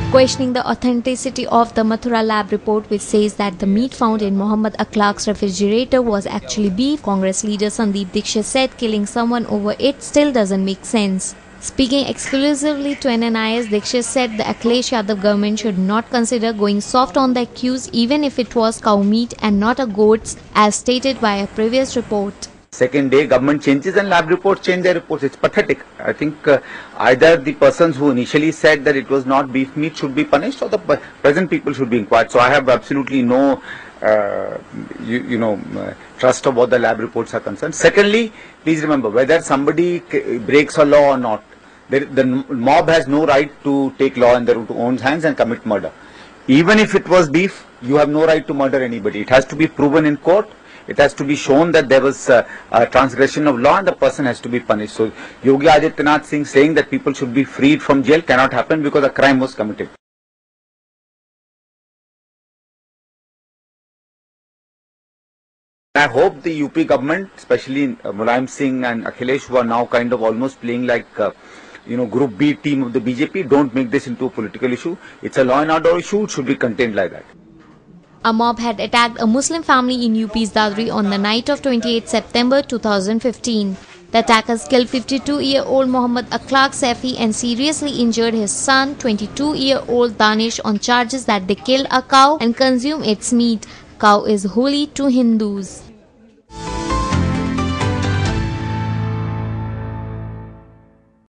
questioning the authenticity of the Mathura lab report, which says that the meat found in Mohammad Akhlaq's refrigerator was actually beef. Congress leader Sandeep Dixit said killing someone over it still doesn't make sense. Speaking exclusively to NNIS, Dixit said the Akhilesh Yadav government should not consider going soft on the accused even if it was cow meat and not a goat's, as stated by a previous report. Second day, government changes and lab reports change their reports. It's pathetic. I think either the persons who initially said that it was not beef meat should be punished, or the present people should be inquired. So I have absolutely no, trust of what the lab reports are concerned. Secondly, please remember, whether somebody breaks a law or not, the mob has no right to take law in their own hands and commit murder. Even if it was beef, you have no right to murder anybody. It has to be proven in court. It has to be shown that there was a transgression of law and the person has to be punished. So Yogi Adityanath Singh saying that people should be freed from jail cannot happen because a crime was committed. I hope the UP government, especially Mulayam Singh and Akhilesh, who are now kind of almost playing like Group B team of the BJP, don't make this into a political issue. It's a law and order issue. It should be contained like that. A mob had attacked a Muslim family in UP's Dadri on the night of 28 September 2015. The attackers killed 52-year-old Mohammad Akhlaq Saifi and seriously injured his son, 22-year-old Danish, on charges that they killed a cow and consumed its meat. Cow is holy to Hindus.